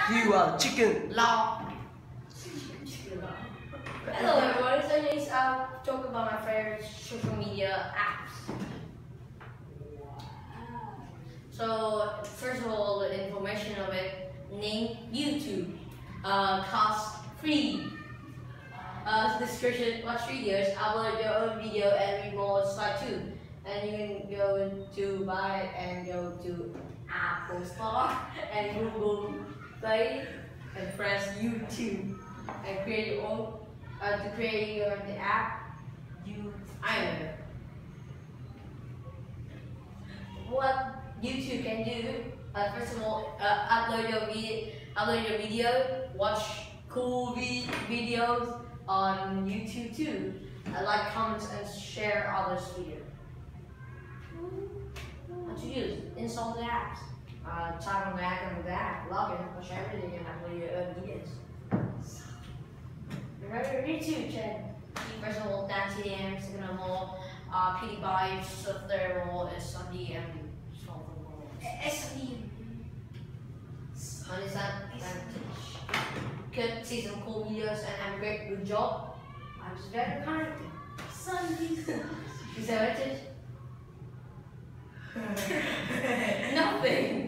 You are chicken. Law. Hello everyone, so today I'll talk about my favorite social media apps. So first of all, the information of it, name YouTube, cost free. Description, watch videos, upload your own video and read more slide too. And you can go to buy and go to Apple Store and Google Play and press YouTube and create your own to create the app. I don't know what YouTube can do. First of all, upload your video, watch cool videos on YouTube too. Like, comment, and share others' video. How to use? Install the apps. Type on the app, log in, or share everything, and upload your own videos. Remember YouTube channel. First of all, that's the end. Second of all, PewDiePie, so third of all, SRD and SRD. Understand? Could see some cool videos and have a good job. I'm just very kind. Is that it? Nothing.